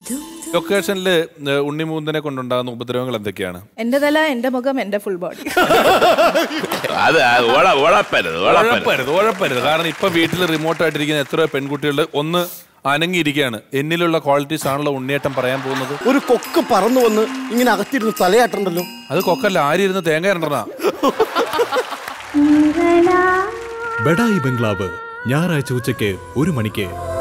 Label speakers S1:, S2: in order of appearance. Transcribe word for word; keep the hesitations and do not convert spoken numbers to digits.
S1: ലൊക്കേഷനില് ഉണ്ണി മുകുന്ദനെ കൊണ്ടുണ്ടാകുന്ന ഉപദ്രവങ്ങൾ എന്തൊക്കെയാണ്?
S2: എന്റെ തല, എന്റെ മുഖം, എന്റെ ഫുൾ ബോഡി.
S1: ഉഴപ്പരുത്. കാരണം ഇപ്പൊ വീട്ടിൽ റിമോട്ട് ആയിട്ടിരിക്കുന്ന എത്രയോ പെൺകുട്ടികൾ ഒന്ന് അനങ്ങിയിരിക്കുകയാണ്. എന്നിലുള്ള ക്വാളിറ്റീസ് ആണല്ലോ ഉണ്ണിയേട്ടൻ പറയാൻ പോകുന്നത്.
S3: ഒരു കൊക്ക് പറന്നു വന്ന് ഇങ്ങനെ അകത്തിരുന്ന് തലയാട്ടുണ്ടല്ലോ.
S1: അത് കൊക്കല്ല, ആരിരുന്ന് തേങ്ങ ഇരണ്ടണ.
S4: ബഡായി ബംഗ്ലാവ് ഞായറാഴ്ച ഉച്ചയ്ക്ക് ഒരു മണിക്ക്.